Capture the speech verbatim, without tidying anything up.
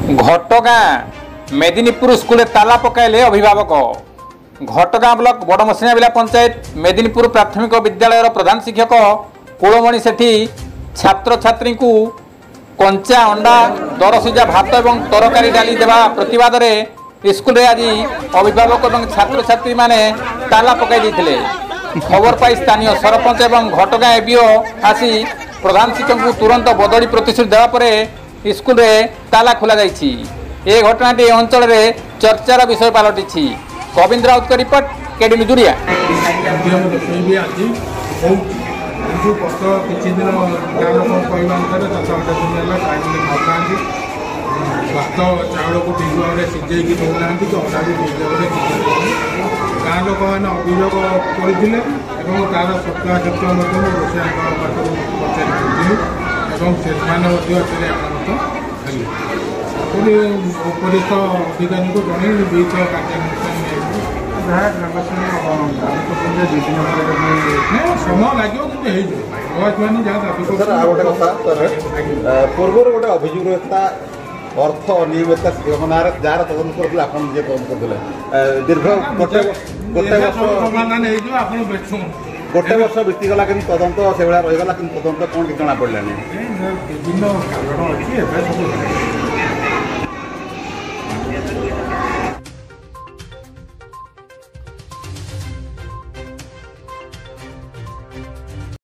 घटगाँ Medinipur school ताला पकाइले अभिभावक। घटगाँ ब्लॉक बड़मसिणाबिला पंचायत मेदिनीपुर प्राथमिक विद्यालय प्रधान शिक्षक कुलमणि सेठी छात्र छात्री को कंचा अंडा दरसिजा भात और तरकारी डाली देवा प्रतिवाद में स्कूल आज अभिभावक और छात्र छात्री माने ताला पकाई देते। खबर पाई स्थानीय सरपंच और घटगाँ एबीओ आसी प्रधान शिक्षक को तुरंत बदली प्रतिश्रुति देवापर स्कूल में ताला खोल जाइए। ए घटनाटी अंचल में चर्चार विषय पलटि। गोविंद राउत का रिपोर्ट केडी न्यूज। भात चाउल को ठीक भाव में सीझे दौना तो अंडा भी ठीक भाव में गाँ लोक मैंने अभियोग करते तार सप्ताह क्षेत्र रोषा पाखर पचारि से खाली उपरिस्थ अधिकारी को जन विहित कार्यानुष्ठान समय लगे कि जहाँ पूर्व गोटे अभियोग रहा अर्थ अनियमितता जार तदंत करते आप दीर्घ गोटे गोटे वर्ष बीतीगला कि तदंत से भाया रहीगला कि तदंत कौन कि जना पड़ा विभिन्न कारण अच्छी